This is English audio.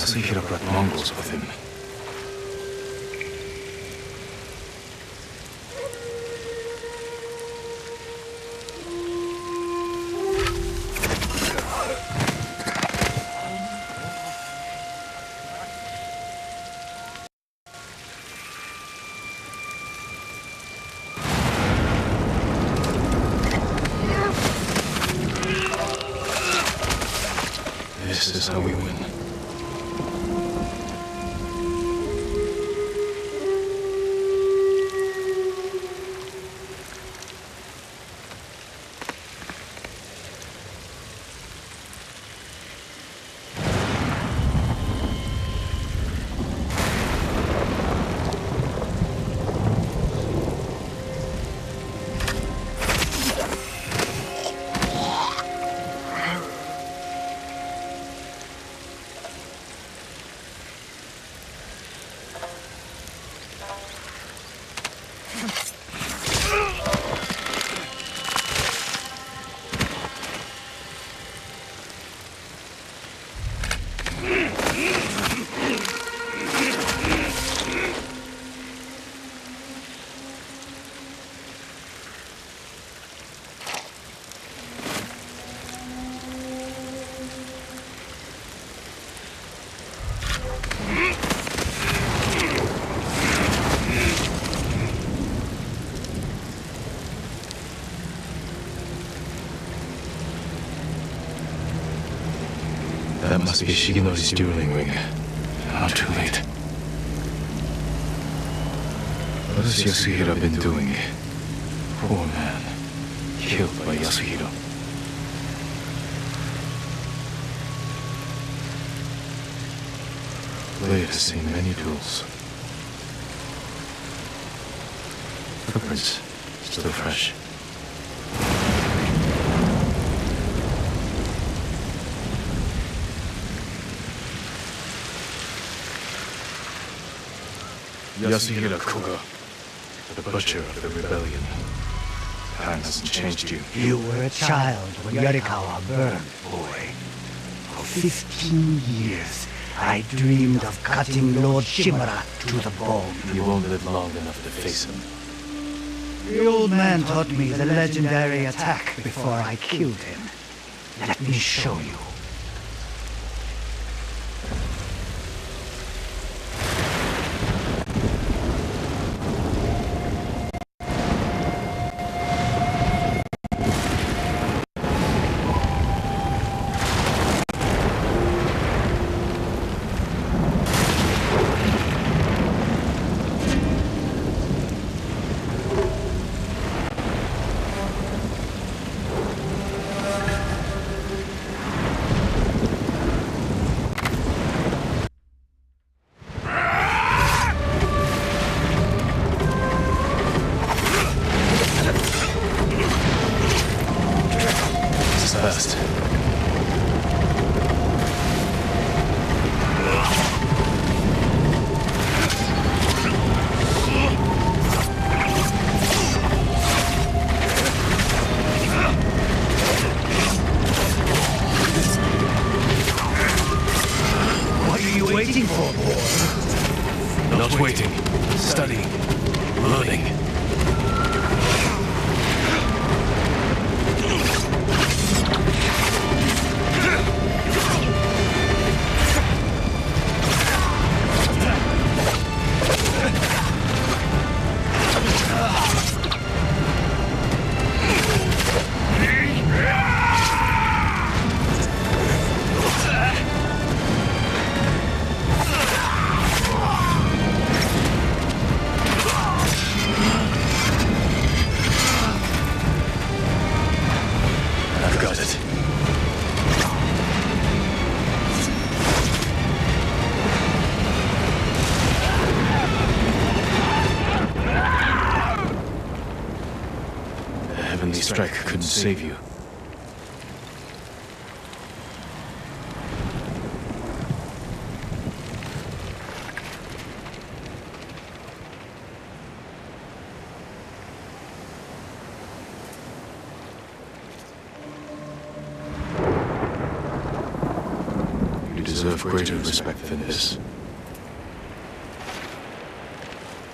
Yasuhiro brought Mongols with him. This is how we win. That must be Shigenori's dueling ring. Now too late. What has Yasuhiro been doing? Poor man. Killed by Yasuhiro. Blade has seen many duels. Footprints still fresh. Yasuhiro Koga, the butcher of the rebellion. Time hasn't changed you. You were a child when Yarikawa burned, boy. For 15 years, I dreamed of cutting Lord Shimura to the bone. You won't live long enough to face him. The old man taught me the legendary attack before I killed him. Let me show you. Fast. What are you waiting for, boy? Not waiting. Studying. Learning. Heavenly strike couldn't save you. You deserve greater respect than this.